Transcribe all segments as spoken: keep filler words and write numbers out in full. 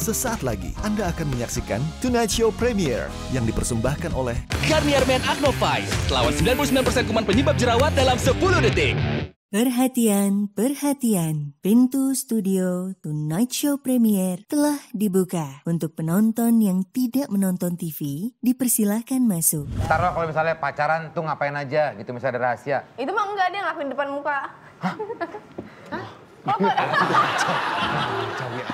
Sesaat lagi Anda akan menyaksikan Tonight Show Premiere yang dipersembahkan oleh Garnier Men Acno Fight, lawan sembilan puluh sembilan persen kuman penyebab jerawat dalam sepuluh detik. Perhatian, perhatian. Pintu studio Tonight Show Premiere telah dibuka. Untuk penonton yang tidak menonton T V, dipersilahkan masuk. Taruh kalau misalnya pacaran tuh ngapain aja gitu, misalnya ada rahasia. Itu mah enggak, dia ngelakuin depan muka. Hah? Hah? Kok enggak? Kacau ya.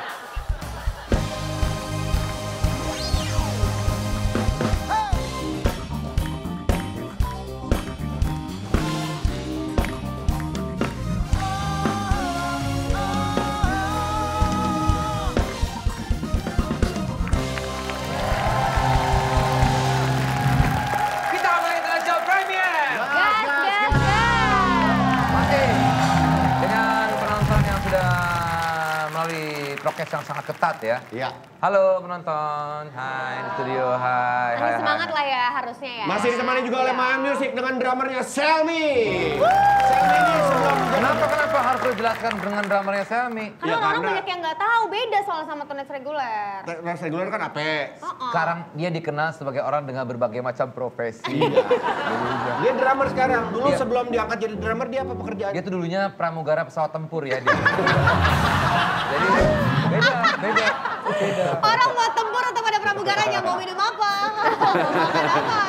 Prokes yang sangat ketat ya. Iya. Halo penonton, hai di studio, hai. Harus hai, semangat hai. Lah ya harusnya ya. Masih ditemani juga oleh Maha Music dengan dramernya Selmi. Selmi ini sebelum... Kenapa, kenapa harus lo jelaskan dengan dramernya Selmi? Karena ya, orang karena... banyak yang nggak tahu, beda soal sama Tonight reguler. Tonight reguler kan apa? Uh-uh. Sekarang dia dikenal sebagai orang dengan berbagai macam profesi. Iya. Dia drummer sekarang. Dulu iya. Sebelum diangkat jadi drummer dia apa pekerjaan? Dia tuh dulunya pramugara pesawat tempur ya dia. Jadi beda, beda, beda. Orang mau tempur atau pada pramugaranya mau minum apa? Mau makan apa?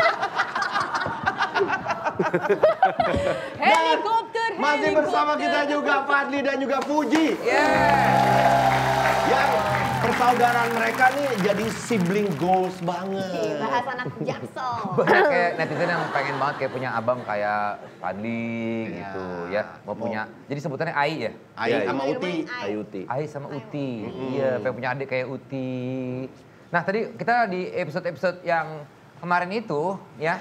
Helikopter, masih bersama kita juga Fadli dan juga Fuji. Yeah. Yang persaudaraan mereka nih jadi sibling goals banget. Bahas anak jaksel. Banyak kayak netizen yang pengen banget kayak punya abang kayak Fadli ya. Gitu ya. Mau punya, oh. Jadi sebutannya Ai ya? Ai ya, sama Uti. Ai Uti. Ai sama Uti. Iya, mm. pengen punya adik kayak Uti. Nah tadi kita di episode-episode yang kemarin itu ya.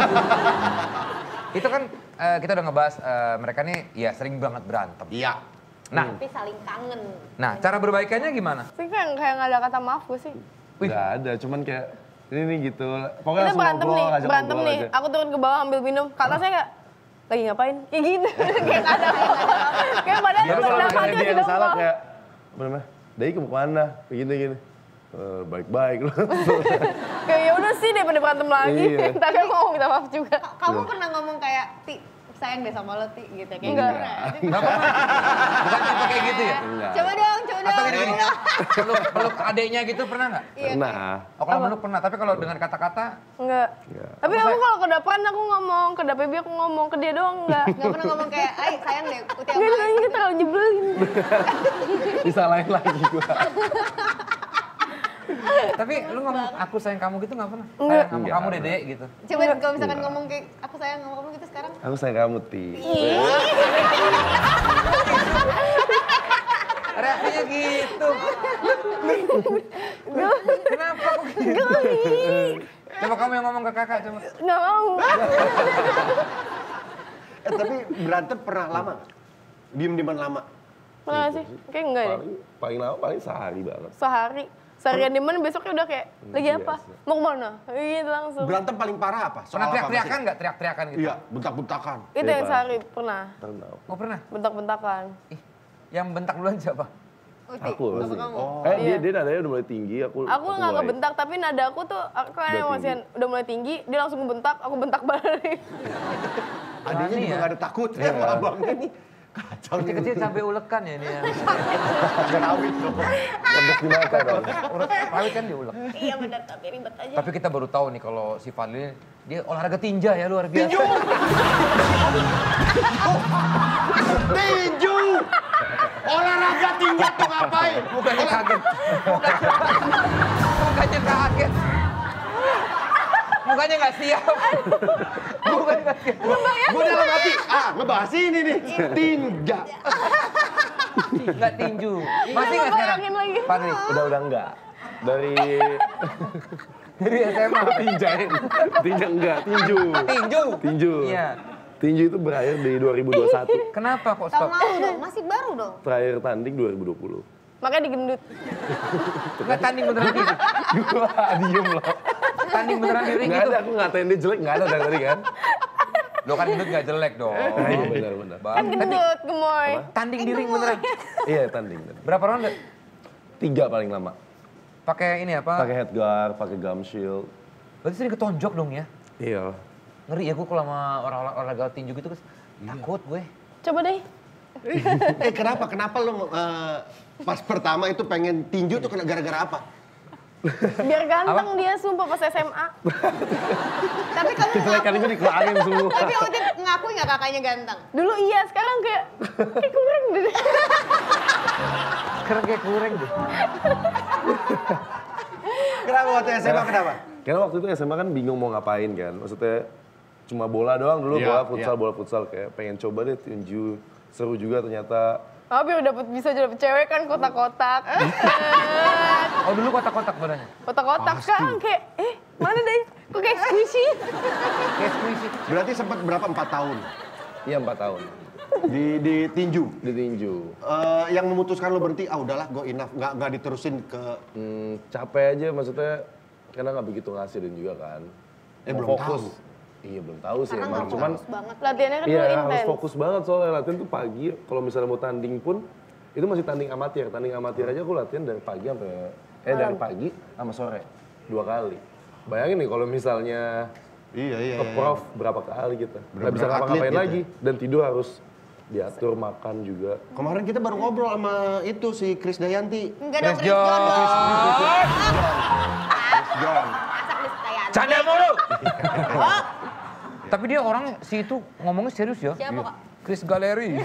Itu kan uh, kita udah ngebahas uh, mereka nih ya sering banget berantem. Iya. Nah, tapi saling kangen. Nah, cara berbaikannya gimana? Sih kayak kayak nggak ada kata maaf gue sih. Nggak ada, cuman kayak ini nih gitu. Pokoknya kita berantem ngobrol, nih, berantem nih. Aja. Aku turun ke bawah ambil minum. Kata saya nggak lagi ngapain? Kayak gitu. Kayak nggak ada. Kayak padahal itu kalau misalnya dia yang salah kayak apa namanya? Dai ke mana? Kayak gini gini. Uh, baik-baik loh. Kayak ya udah sih daripada berantem lagi. Iya. Tapi aku mau minta maaf juga. Kamu pernah ngomong kayak Ti sayang deh sama lo Ti gitu kayak enggak. Enggak pernah. Bukan tipe kayak gitu ya? Enggak. Coba dong, coba dong. Atau gini-gini. Peluk, peluk adeknya gitu pernah enggak? Pernah. Oh kalau peluk pernah, tapi kalau dengan kata-kata enggak. Tapi aku kalau ke depan aku ngomong, ke Baby aku ngomong, ke dia doang enggak. Enggak pernah ngomong kayak, "Ai, sayang deh, Uti sama Ai." Enggak, terlalu nyebelin. Disalahin lagi gua. Tapi lu ngomong aku sayang kamu gitu nggak pernah? Enggak. Sayang kamu, kamu dede gitu. Coba kalau misalkan enggak. Ngomong kayak aku sayang sama kamu gitu sekarang. Aku sayang kamu Ti. Reaksinya gitu. Kenapa kok gitu? Coba kamu yang ngomong ke kakak coba. Nggak mau. Eh tapi berantem pernah lama nggak? Diem-dieman lama? Pernah sih? Kayak enggak deh. Paling, paling lama paling sehari banget. Sehari. Seharian di mana besoknya udah kayak lagi apa? Mau kemana? Gitu langsung. Berantem paling parah apa? Pernah teriak-teriakan nggak? Teriak-teriakan gitu? Iya, bentak-bentakan. Itu yang sehari pernah. Pernah. Oh pernah? Bentak-bentakan. Ih, yang bentak duluan siapa? Uti. Aku pasti. Oh. Eh dia iya. dia nadanya udah mulai tinggi, aku Aku nggak ngebentak tapi nada aku tuh aku kayak emosian udah mulai tinggi, dia langsung ngebentak, aku bentak balik. Adanya juga nggak ada takutnya sama abangnya nih. Kacau nih. Kecil-kecil sampai ulekan ya ini ya. Rawit dong. Lemes di mata dong. Rawit kan diulek. Iya benar tapi ribet aja. Tapi kita baru tahu nih kalau si Fadli dia olahraga tinja ya luar biasa. Tinju! Tinju! Olahraga tinja tuh ngapain? Bukannya kaget. Bukannya kaget. Mukanya nggak siap. Mukanya nggak siap. Gue dalam hati, ah ngebahas ini nih. Tinja. Nggak tinju. Masih nggak sekarang? Fadli? Udah udah enggak. Dari dari S M A. Tinjain. Tinja enggak, tinju. Tinju? Tinju. Iya. Tinju itu berakhir di dua ribu dua puluh satu. Kenapa kok stop? Tahun lalu dong, masih baru dong. Terakhir tanding dua ribu dua puluh. Makanya digendut. Nggak tanding beneran diri? Gua diem loh. Tanding beneran diri gitu? Nggak ada, aku ngatain dia jelek, nggak ada dari tadi kan. Lo kan gendut nggak jelek dong. Iya benar-benar. Kan gendut, gemoy. Tanding diri beneran? Iya tanding. Berapa ronde? Tiga paling lama. pakai ini apa? Pakai headguard, pakai gum shield. Berarti sering ketonjok dong ya? Iya. Ngeri ya gue kalau sama orang-orang olahraga tinju gitu, terus takut gue. Coba deh. Eh kenapa? Kenapa lo uh, pas pertama itu pengen tinju tuh kena gara-gara apa? Biar ganteng dia sumpah pas S M A. Tapi kamu Kecelakaan itu dikeluarin semua. Tapi waktu itu ngakui nggak kakaknya ganteng? Dulu iya, sekarang kayak kayak kurang deh. Sekarang kayak kurang deh. Kenapa waktu S M A kenapa? Karena waktu itu S M A kan bingung mau ngapain kan. Maksudnya cuma bola doang dulu, Iya, bola futsal, iya. bola futsal. Kayak pengen coba deh tinju. Seru juga ternyata. Oh biar dapet bisa dapet cewek kan kotak-kotak. Oh dulu kotak-kotak badannya? Kotak-kotak kan kayak eh mana deh? Kok kayak squishy? Kayak squishy. Berarti sempat berapa? Empat tahun Iya empat tahun. di di tinju. Di tinju. Eh, yang memutuskan lo berhenti, ah udahlah gue enough, nggak nggak diterusin ke. Hmm, capek aja maksudnya. Karena nggak begitu ngasilin juga kan. Eh, Mau belum fokus. tahu. Iya belum tahu sih Karena emang. nggak Cuman fokus banget. Latihannya kan iya dulu harus intens. fokus banget soalnya latihan tuh pagi. Kalau misalnya mau tanding pun itu masih tanding amatir. Tanding amatir aja aku latihan dari pagi sampai eh dari pagi sama sore dua kali. Bayangin nih kalau misalnya Iya iya. ke prof berapa kali kita. Nggak Bener-bener bisa atlet ngapa-ngapain gitu lagi dan tidur harus diatur makan juga. Kemarin kita baru ngobrol sama itu si Chris Dayanti. Enggak dong, Chris Chris John. John dong. John. Masa Chris Dayanti? Canda mulu! Tapi dia orangnya, si itu ngomongnya serius ya. Siapa, Kak? Chris Galeri.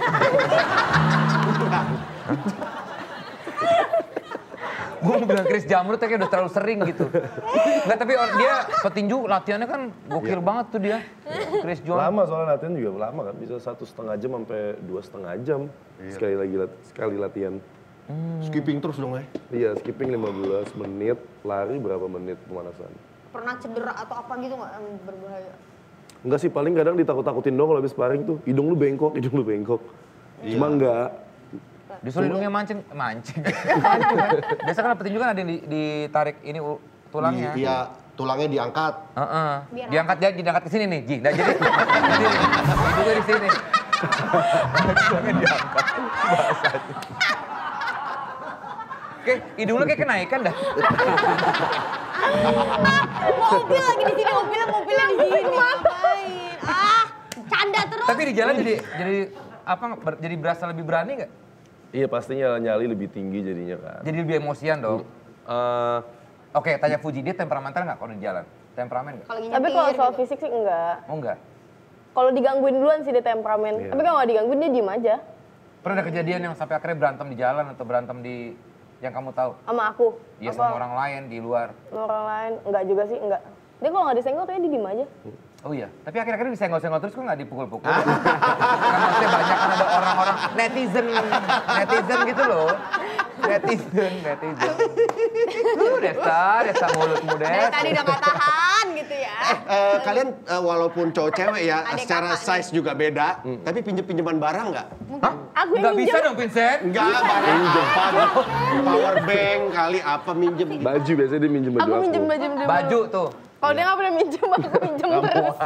Gue mau bilang Chris Jamrut kayak udah terlalu sering gitu. Enggak, tapi or- dia petinju latihannya kan gokil banget tuh dia. Chris John. Lama soalnya latihan juga lama kan. Bisa satu setengah jam sampai dua setengah jam sekali lagi lat- sekali latihan. Skipping terus dong ya. Iya skipping lima belas menit, lari berapa menit pemanasan. Pernah cedera atau apa gitu nggak yang berbahaya? Enggak sih, paling kadang ditakut-takutin dong kalau habis sparring tuh. Hidung lu bengkok, hidung lu bengkok. Cuma enggak. Disuruh hidungnya mancing, mancing. Mancing kan. Biasa kan petinju kan ada yang di- ditarik ini u- tulangnya. Di- Iya, tulangnya diangkat. Heeh. Biar Diangkat dia, diangkat ke sini nih, Ji. Nah, jadi hidungnya di sini. Tulangnya diangkat. Bahasanya. Oke, hidung lu kayak kenaikan dah. Mobil lagi di sini, mobilnya mobilnya di sini. Ngapain? Ah, canda terus. Tapi di jalan jadi jadi apa ber- jadi berasa lebih berani nggak? Iya pastinya nyali lebih tinggi jadinya kan. Jadi lebih emosian dong. Eh, Oke, tanya Fuji, dia temperamental nggak kalau di jalan? Temperamen nggak? Kalau lagi Tapi nyetir kalau soal gitu. fisik sih enggak. Oh enggak. Kalau digangguin duluan sih dia temperamen. Iya. Tapi kalau nggak digangguin dia diem aja. Pernah ada kejadian yang sampai akhirnya berantem di jalan atau berantem di yang kamu tahu? Sama aku. Dia Apa? sama orang lain di luar. Sama orang lain. Enggak juga sih, enggak. Dia kalau nggak disenggol kayaknya dia diem aja. Oh iya, tapi akhir-akhir disenggol-senggol terus kok nggak dipukul-pukul? kan maksudnya banyak kan ada orang-orang netizen, netizen gitu loh. Netizen, netizen. Lu Desta, Desta mulutmu Dari Des. tadi udah nggak tahan gitu ya. Eh, kalian eh, walaupun cowok cewek ya, Adik secara kakak size juga beda, tapi pinjem-pinjeman barang nggak? Hah? Aku yang Nggak bisa minjem. dong Vincent. Enggak, barang power, power bank kali apa minjem gitu. baju biasanya dia minjem baju Aku aku. minjem baju dia. Baju tuh. Kalau dia nggak pernah minjem, aku minjem terus.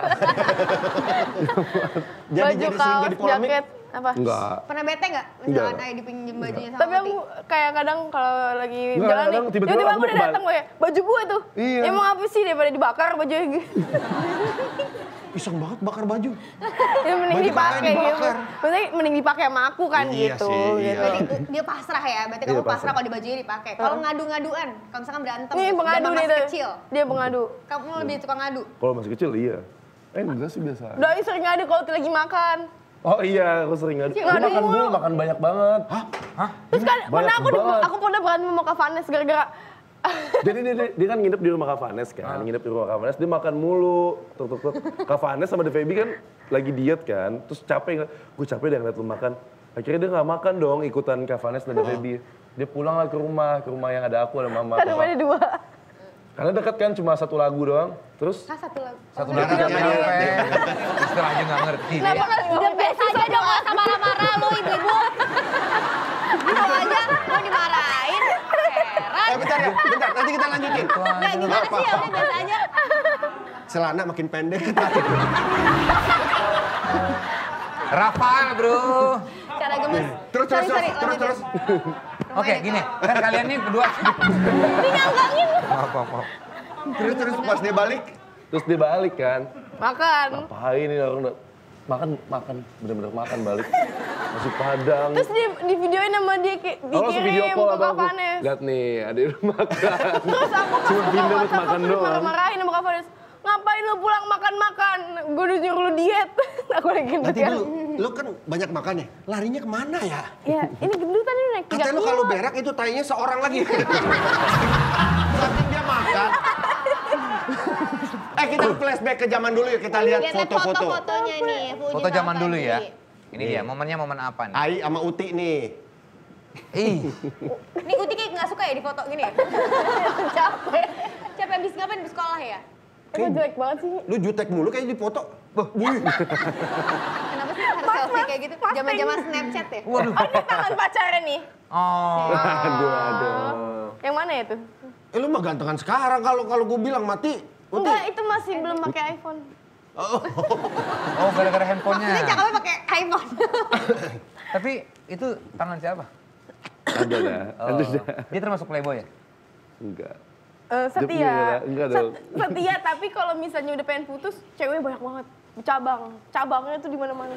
Jadi Baju, jadi sering kaos, jadi polemik. jaket, apa? Enggak. Pernah bete nggak? Misalkan Enggak. ayah dipinjem bajunya sama Tapi aku Oti? kayak kadang kalau lagi Nggak, jalan nih, kadang tiba-tiba tiba-tiba aku aku udah mau datang gue, baju gue tuh. Iya. Emang apa sih daripada dibakar bajunya gitu. Iseng banget bakar baju. Ya mending Baju dipakai kakaknya gitu. dibakar. Maksudnya mending dipakai sama aku kan Iya gitu. sih, iya. gitu. Berarti itu dia pasrah ya, berarti Iya, kamu pasrah pasrah. kalau di bajunya dipakai. Kalau ngadu-ngaduan, kalau misalkan berantem, Nih dan pengadu masih nih tuh. kecil, Dia pengadu. kamu lebih suka ngadu. Kalau masih kecil iya. Eh enggak sih biasa. Doi sering ngadu kalau lagi makan. Oh iya, aku sering ngadu. Cik, Lu ngadu makan mulu. dulu, makan banyak banget. Hah? Terus kan Banyak pernah aku di- banget. aku pernah berantem sama Kak Vanes gara-gara Jadi dia, dia, dia kan nginep di rumah Kak Vanes kan, nginep di rumah Kak Vanes, dia makan mulu, tuk tuk tuk. Kak Vanes sama The Feby kan lagi diet kan, terus capek, gue capek deh ngeliat lu makan. Akhirnya dia nggak makan dong ikutan Kak Vanes dan The Feby. Dia pulang lah ke rumah, ke rumah yang ada aku, ada mama. kan papa. rumahnya dua. Karena dekat kan cuma satu lagu doang, terus Nah, satu lagu. Satu Oh, lagu satu nggak lagu. nyampe. Istilahnya nggak ngerti. Kenapa nggak Udah biasa aja dong, nggak usah marah-marah lu ibu-ibu. Tahu aja, mau dimarahin. Heran. Eh bentar ya, bentar, nanti kita lanjutin. Nggak gimana sih, ya udah biasa aja. Celana makin pendek. Rafael bro. Cara bagus. Terus, terus, Sorry, sorry, terus, terus. Oke, gini. Kan kalian nih berdua. Ini nyanggangin. Maaf, maaf, maaf. Terus, terus pas dia balik. Terus dia balik kan. Makan. Ngapain ini orang udah makan, makan, bener-bener makan balik. Nasi Padang. Terus di, di videoin sama dia kayak Oh, langsung video dikirim call ke apa Kak aku? Vanes. Lihat nih, adik lu makan. Terus aku pas Cuma buka pindah buat WhatsApp makan aku doang. dimarah-marahin sama Kak Vanes. Ngapain lu pulang makan-makan? Gue udah nyuruh lu diet. Aku lagi gendut Nanti kan. dulu, lu kan banyak makan ya. Larinya kemana ya? Ya, ini gendutan ini naik tiga Katanya lu kilo. kalau berak itu tainya seorang lagi. Saking dia makan. Eh kita flashback ke zaman dulu ya, kita lihat Lihat foto-foto. foto-fotonya nih. Fuji Foto zaman sama dulu ya. Fuji. Ini dia, momennya momen apa nih? Ai sama Uti nih. Ih, Nih Uti kayak nggak suka ya di foto gini ya? Capek. Capek abis ngapain di sekolah ya? Gue jelek banget sih. Lu jutek mulu kayak di foto. Wih. Kenapa sih harus selfie kayak gitu? Zaman-zaman Snapchat ya? waduh. Oh, ini tangan pacarnya nih. Oh, Aduh, aduh. Yang mana ya tuh? Eh lu mah gantengan sekarang kalau kalau gue bilang mati. Uti. Enggak, itu masih belum pakai iPhone. oh gara-gara Maksudnya handphonenya. cakepnya pakai iPhone. Tapi itu tangan siapa? Ada dah, Oh, ada dah. dia termasuk playboy ya? Enggak. Eh, Dia punya, setia. enggak Set- dong. setia, tapi kalau misalnya udah pengen putus, ceweknya banyak banget. Cabang. Cabangnya tuh di mana-mana.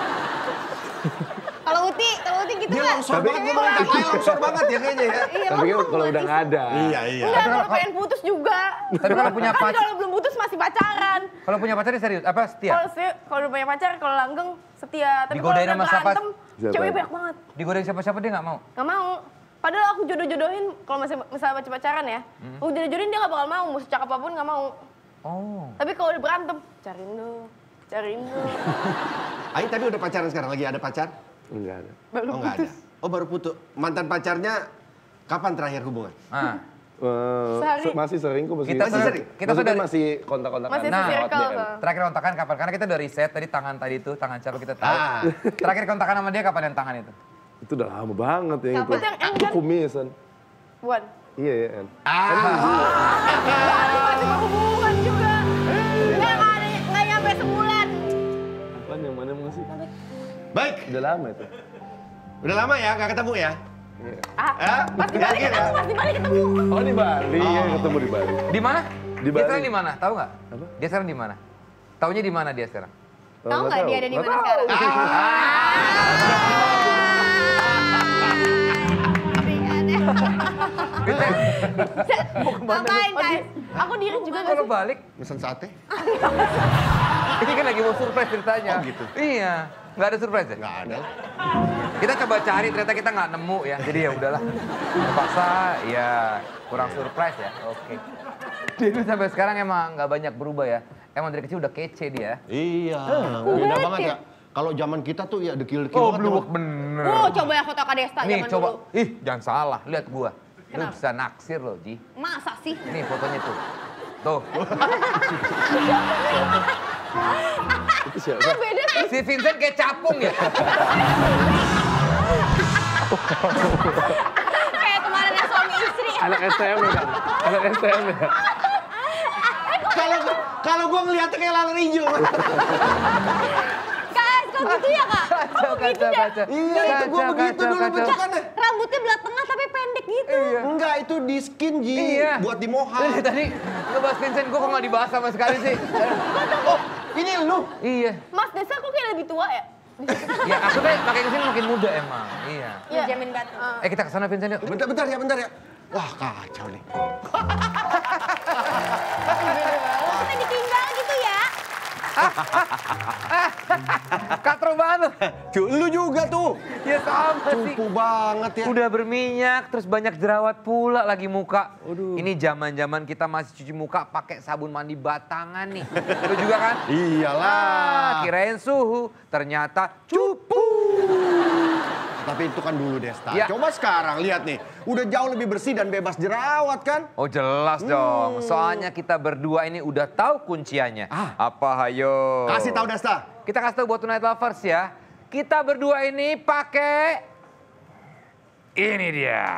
Kalau Uti, kalau Uti gitu Dia nggak? longsor banget ngomongin kakaknya longsor banget ya kayaknya ya. Iya, Tapi kan langsung kalau udah nggak ada. Iya iya. Enggak, kalau pengen putus juga. Tapi kalau punya Tapi pacar- kalau belum putus masih pacaran. Kalau punya pacar dia serius, apa setia? Kalau se- kalau udah punya pacar, kalau langgeng setia. Tapi kalau Digodain udah sama siapa? berantem, Siapa? ceweknya banyak banget. Digodain siapa-siapa dia nggak mau? Gak mau. Padahal aku jodoh-jodohin, kalau masih misalnya masih pacaran ya, Hmm. aku jodoh-jodohin dia gak bakal mau, mau secakap apapun gak mau. Oh. Tapi kalau udah berantem, cariin lu, cariin lu. Ai tapi udah pacaran sekarang lagi ada pacar? Enggak ada. Baru Oh nggak ada. Oh baru putus. Mantan pacarnya kapan terakhir hubungan? Ah. Eh, Sehari. se- masih sering kok masih. Kita Masih sering? Kita Maksudnya sudah masih kontak-kontakan. Masih Nah, circle. lewat D M. Kak. terakhir kontakan kapan? Karena kita udah riset tadi tangan tadi itu, tangan siapa kita tahu. Ah. Terakhir kontakan sama dia kapan yang tangan itu? Itu udah lama banget ya itu. Itu yang N Itu kan? kumisan. Buan. Iya ya, En. Masih mau hubungan juga. Nggak, nggak ada, nggak nyampe sebulan. Apaan yang mana masih? Baik. Udah lama itu. Udah lama ya nggak ketemu ya? Iya. Ah, Eh? pas di Bali Yakin ketemu, ya? pas di Bali ketemu. Oh di Bali, ya ketemu di Bali. Di mana? Di Dia Bali. sekarang di mana? Tahu nggak? Apa? Dia sekarang di mana? Taunya di mana dia sekarang? Tahu nggak dia ada di mana Nggak sekarang? Ngapain guys? Aku diri juga gak Kalau sih? balik, Mesen sate? ini kan lagi mau surprise ceritanya. Oh, gitu. Iya, nggak ada surprise ya? Nggak ada. Kita coba cari, ternyata kita nggak nemu ya. Jadi ya udahlah. Terpaksa, ya kurang surprise ya. Oke. Dia itu sampai sekarang emang nggak banyak berubah ya. Emang dari kecil udah kece dia. Iya. Beda banget ya. Kalau zaman kita tuh ya dekil-dekil Oh, banget. blue emang. bener. Oh, coba ya foto Kak Desta Nih zaman coba, dulu. ih jangan salah, lihat gua. Lu Kenapa? bisa naksir loh, Ji. Masa sih? Nih fotonya tuh. Tuh. Itu siapa? Beda sih. Si Vincent kayak capung ya. Kayak kemarin yang suami istri. Anak S T M ya kan? Anak S T M ya? Kalau kalau gua ngeliatnya kayak laler hijau. Kak, kok gitu ya Kak? Kacau, kacau, kacau. Iya, itu gua Kacau, begitu kacau, dulu kacau. bentukannya. Rambutnya belah tengah tapi pendek gitu. Iya. Enggak, itu di skin, Ji. Iya. Buat di mohak. Tadi, tadi ngebahas Vincent, gua kok nggak dibahas sama sekali sih. Oh, ini lu. Iya. Mas Desa kok kayak lebih tua ya? Ya aku tuh makin kesini makin muda emang. Iya. Iya. Jamin batu. Eh kita kesana Vincent yuk. Bentar, bentar ya, bentar ya. Wah, kacau nih. Kita ditinggal gitu ya? Katro banget. Cu, lu juga tuh. Ya sama sih. Cupu banget ya. Udah berminyak, terus banyak jerawat pula lagi muka. Ini zaman-zaman kita masih cuci muka pakai sabun mandi batangan nih. Lu juga kan? Ah, Iyalah. kirain suhu, ternyata cupu. Tapi itu kan dulu Desta. Ya. Coba sekarang lihat nih. Udah jauh lebih bersih dan bebas jerawat kan? Oh jelas dong, soalnya kita berdua ini udah tahu kunciannya. Apa hayo? Kasih tahu Desta. Kita kasih tahu buat Tonight Lovers ya. Kita berdua ini pakai ini dia.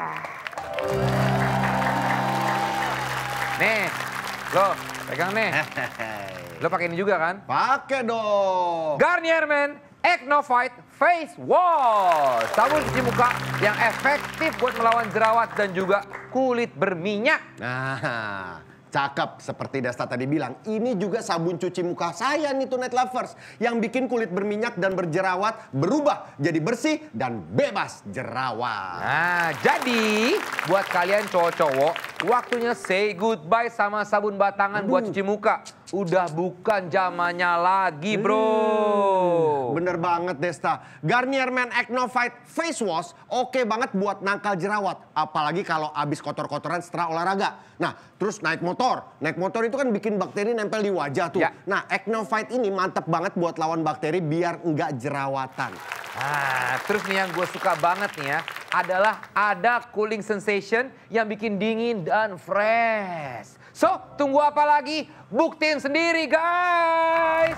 Nih, lo pegang nih. Lo pakai ini juga kan? Pakai dong. Garnier Men Acnovite Face Wash. Sabun cuci muka yang efektif buat melawan jerawat dan juga kulit berminyak. Nah, cakep seperti Desta tadi bilang. Ini juga sabun cuci muka saya nih Tonight Lovers. Yang bikin kulit berminyak dan berjerawat berubah jadi bersih dan bebas jerawat. Nah, jadi buat kalian cowok-cowok, waktunya say goodbye sama sabun batangan buat cuci muka. Udah bukan zamannya lagi, bro. Hmm, bener banget, Desta. Garnier Men Acnovite Face Wash oke banget buat nangkal jerawat. Apalagi kalau abis kotor-kotoran setelah olahraga. Nah, terus naik motor. Naik motor itu kan bikin bakteri nempel di wajah tuh. Ya. Nah, Acnovite ini mantep banget buat lawan bakteri biar nggak jerawatan. Nah, terus nih yang gue suka banget nih ya, adalah ada cooling sensation yang bikin dingin dan fresh. So, tunggu apa lagi? Buktiin sendiri, guys!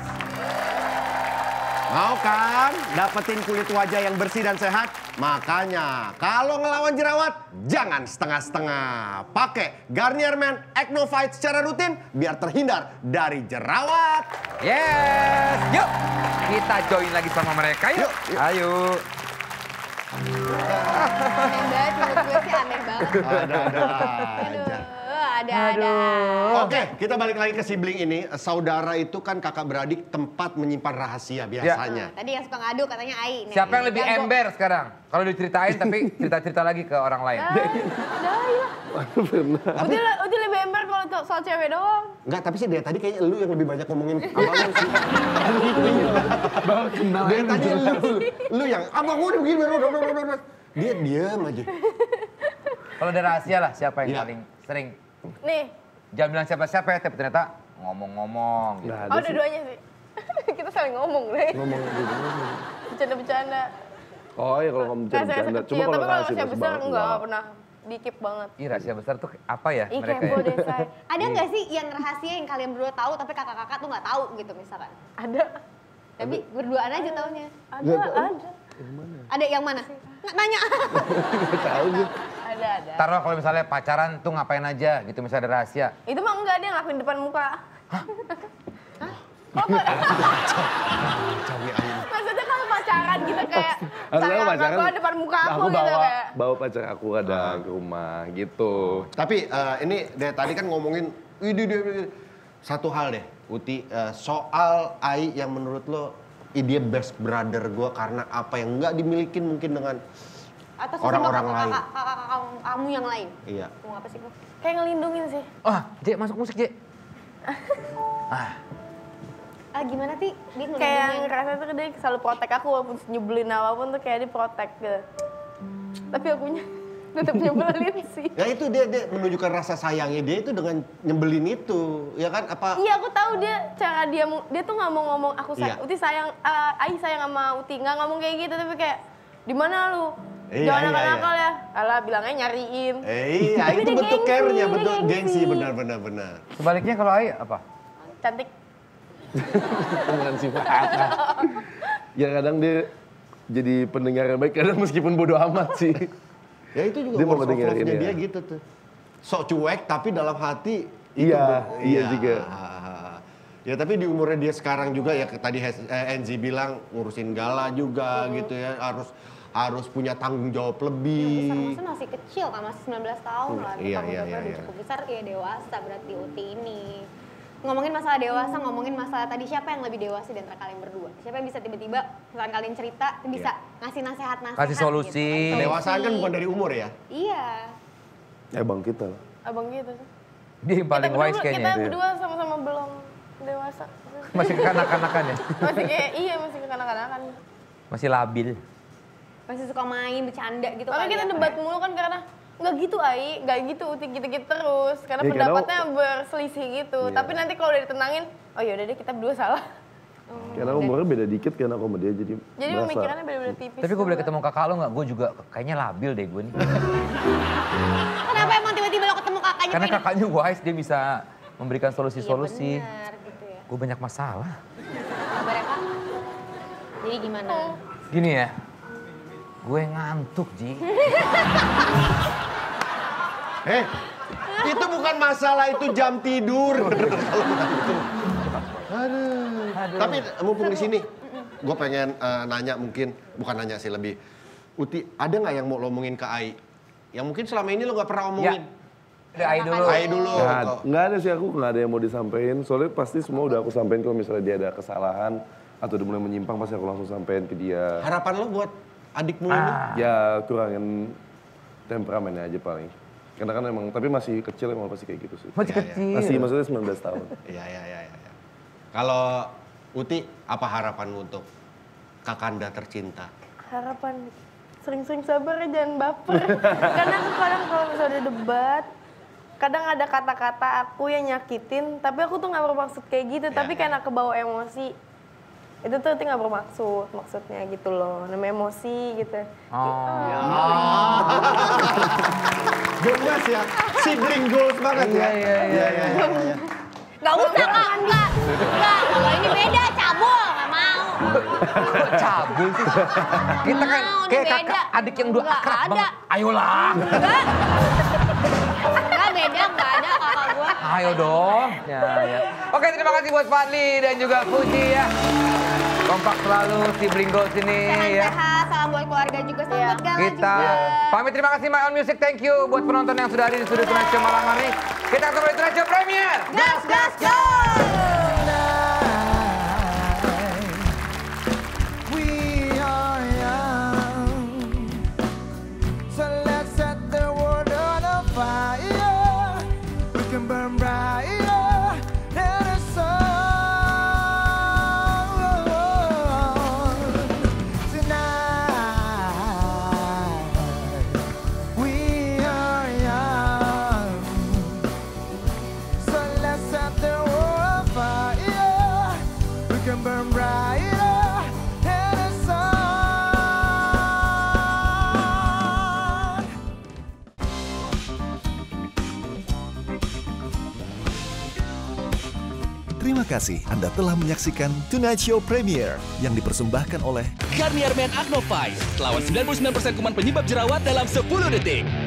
Mau kan dapetin kulit wajah yang bersih dan sehat? Makanya kalau ngelawan jerawat, jangan setengah-setengah. Pakai Garnier Men Acnovite secara rutin biar terhindar dari jerawat. Yes! Yuk, kita join lagi sama mereka yuk. Yuk, yuk. Ayo. Aneh banget, menurut gue sih aneh banget. Ada-ada Aduh, aja. ada-ada. Oke, kita balik lagi ke sibling ini. Saudara itu kan kakak beradik tempat menyimpan rahasia biasanya. Nah, tadi yang suka ngadu katanya Ai. nih. Siapa yang lebih Jago. ember sekarang? Kalau diceritain tapi cerita-cerita lagi ke orang lain. Udah lah. Udah, udah lebih ember kalau to- soal cewek doang. Enggak, tapi sih dari tadi kayaknya lu yang lebih banyak ngomongin abang sih. Dari tadi lu, lu yang abang gue udah begini, udah, udah, udah, udah. Dia diam aja. Kalau ada rahasia lah, siapa yang Iya. paling sering? Nih, Jangan bilang siapa-siapa ya, tapi ternyata ngomong-ngomong. Gitu. Nggak oh ada sih. dua-duanya sih. Kita saling ngomong deh. Ngomong gitu. Bercanda-bercanda. Oh ya kalau ngomong Rahasia bercanda. kecil, Cuma kalau tapi kalau rahasia rahasia besar besar enggak pernah dikip banget. Ih, rahasia besar tuh apa ya Ih, mereka kepo ya? deh, Say. Ada nggak sih yang rahasia yang kalian berdua tahu tapi kakak-kakak tuh nggak tahu gitu misalkan? Ada. Tapi berduaan aja taunya. Ada, ada. Ada yang mana? Nggak nanya. Tahu gue. Ada, ada. Taruh kalau misalnya pacaran tuh ngapain aja gitu, misalnya ada rahasia. Itu mah enggak, dia ngelakuin depan muka. Hah? Kok enggak? Maksudnya kalau pacaran gitu kayak Harusnya sayang pacaran, aku depan muka aku, aku gitu bawa, kayak. bawa pacar aku kadang ke rumah gitu. Tapi eh, ini dari tadi kan ngomongin, ini dia satu hal deh, Uti, eh, soal Ai yang menurut lo, ih, dia best brother gue karena apa yang nggak dimilikin mungkin dengan Atau orang-orang lain. kakak-kakak kamu yang lain. Iya. Mau apa sih bu? Kayak ngelindungin sih. Ah, J, masuk musik, J. Ah gimana sih? Dia Kayak ngelindungin. ngerasa tuh dia selalu protek aku walaupun nyebelin apapun tuh kayak dia protek gitu. Tapi akunya tetap nyebelin sih. Ya itu dia, dia menunjukkan rasa sayangnya dia itu dengan nyebelin itu, ya kan? Apa? Iya, aku tahu dia cara dia mu- dia tuh nggak mau ngomong aku sayang, Iya. Uti sayang, uh, Ai sayang sama Uti, nggak ngomong kayak gitu tapi kayak di mana lu? Iya, Jangan iya, nakal-nakal ya. Alah bilangnya nyariin. Eh, iya, Tapi itu dia bentuk gengsi, care-nya, dia bentuk gengsi. gengsi, benar-benar benar. Sebaliknya kalau Ai apa? Cantik. Dengan sifat. Ya kadang dia jadi pendengar yang baik, kadang meskipun bodoh amat sih. Ya itu juga Dia mau words of dengerin love-nya ya. dia gitu tuh. Sok cuek tapi dalam hati Iya, ber- iya juga. Ya tapi di umurnya dia sekarang juga ya tadi eh, Enzi bilang ngurusin gala juga gitu ya, harus harus punya tanggung jawab Besar lebih. maksudnya masih kecil kan, masih sembilan belas tahun lah. Iya, Tanggung iya, jawabnya iya, udah iya. cukup besar, ya dewasa berarti Uti ini. Ngomongin masalah dewasa, ngomongin masalah tadi siapa yang lebih dewasa di antara kalian berdua? Siapa yang bisa tiba-tiba, misalkan kalian cerita, bisa ngasih nasihat-nasihat Kasih solusi. gitu. Kedewasaan kan bukan dari umur ya. Iya. Eh bang kita lah. Abang gitu. Dia yang paling kita wise berdua, kayaknya. kita berdua sama-sama belum dewasa. Masih kekanak-kanakan ya? Masih kayak iya masih kekanak-kanakan. Masih labil. Masih suka main, bercanda gitu Makanya kali kita ya. debat mulu kan karena nggak gitu Ai, nggak gitu Uti gitu-gitu terus. Karena Ya, karena- pendapatnya berselisih gitu. Iya. Tapi nanti kalau udah ditenangin, oh yaudah deh kita berdua salah. Karena umurnya beda dikit kan aku sama dia jadi Jadi berasa. pemikirannya beda-beda tipis. Tapi gue boleh juga. ketemu kakak lo nggak? Gue juga kayaknya labil deh gue nih. Kenapa emang tiba-tiba lo ketemu kakaknya? Karena pengen- kakaknya wise, dia bisa memberikan Iya solusi-solusi. benar gitu ya. Gue banyak masalah. Kabar ya, Kak? Jadi gimana? Gini ya, gue ngantuk, Ji. Eh, itu bukan masalah, itu jam tidur. Aduh. Tapi mumpung di sini, gue pengen uh, nanya mungkin, bukan nanya sih lebih. Uti, ada nggak yang mau lo omongin ke Ai? Yang mungkin selama ini lo nggak pernah omongin? Ya. Ai dulu. Ai dulu. Nggak, nggak ada sih, aku nggak ada yang mau disampaikan. Soalnya pasti semua udah aku sampein kalau misalnya dia ada kesalahan atau udah mulai menyimpang, pasti aku langsung sampein ke dia. Harapan lo buat adikmu Ah. ini? Ya kurangin temperamennya aja paling. Karena kan emang, tapi masih kecil emang pasti kayak gitu sih. Masih Ya, ya. kecil. Masih maksudnya sembilan belas tahun. Iya, iya, iya. Ya. Kalau Uti, apa harapanmu untuk Kakanda tercinta? Harapan sering-sering sabar ya, jangan baper. Karena aku kadang kalau misalnya udah debat, kadang ada kata-kata aku yang nyakitin, tapi aku tuh nggak bermaksud kayak gitu, Ya, tapi ya. karena kebawa emosi. Itu tuh nggak bermaksud, maksudnya gitu loh, namanya emosi gitu. Gemes ya, sibling goals banget ya. Iya, iya, iya. iya, iya. Gak usah kak, enggak. Enggak, kalau ini beda, cabul, gak mau. Kok cabul sih? Kita kan Mau, ini kayak beda. kakak adik yang dua Nggak akrab ada. banget. Ayolah. Enggak. Enggak beda, enggak ada kakak gue. Ayo dong. Ya, ya. Oke, terima kasih buat Fadli dan juga Puji ya. Kompak selalu sibling goals ini ya. Sehat-sehat, salam buat keluarga juga, salam buat Gala Kita juga. pamit, terima kasih My Own Music, thank you buat penonton yang sudah hadir di studio Tonight Show malam hari. Kita ketemu di Tonight Show Premier. Gas, gas, gas! Terima kasih Anda telah menyaksikan Tonight Show Premier yang dipersembahkan oleh Garnier Men Acno Fight, lawan sembilan puluh sembilan persen kuman penyebab jerawat dalam sepuluh detik.